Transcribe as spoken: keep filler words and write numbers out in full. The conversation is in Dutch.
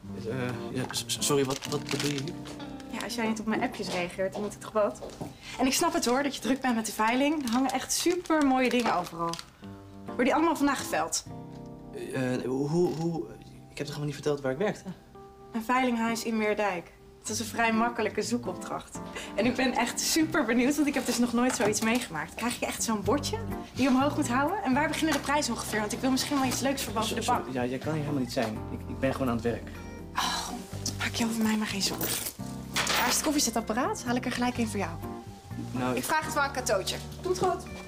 Uh, ja, sorry, wat, wat doe je hier? Ja, als jij niet op mijn appjes reageert, dan moet ik toch wat. En ik snap het hoor, dat je druk bent met de veiling. Er hangen echt super mooie dingen overal. Worden die allemaal vandaag geveld? Uh, hoe, hoe... Ik heb toch helemaal niet verteld waar ik werkte? Een veilinghuis in Meerdijk. Het is een vrij makkelijke zoekopdracht. En ik ben echt super benieuwd, want ik heb dus nog nooit zoiets meegemaakt. Krijg je echt zo'n bordje die je omhoog moet houden? En waar beginnen de prijzen ongeveer? Want ik wil misschien wel iets leuks voor boven de bank. Ja, jij kan hier helemaal niet zijn. Ik, ik ben gewoon aan het werk. Oh, maak je over mij maar geen zorgen. Waar is het koffiezetapparaat? Haal ik er gelijk een voor jou. Nou, ik... ik vraag het wel aan Katootje. Doe het goed.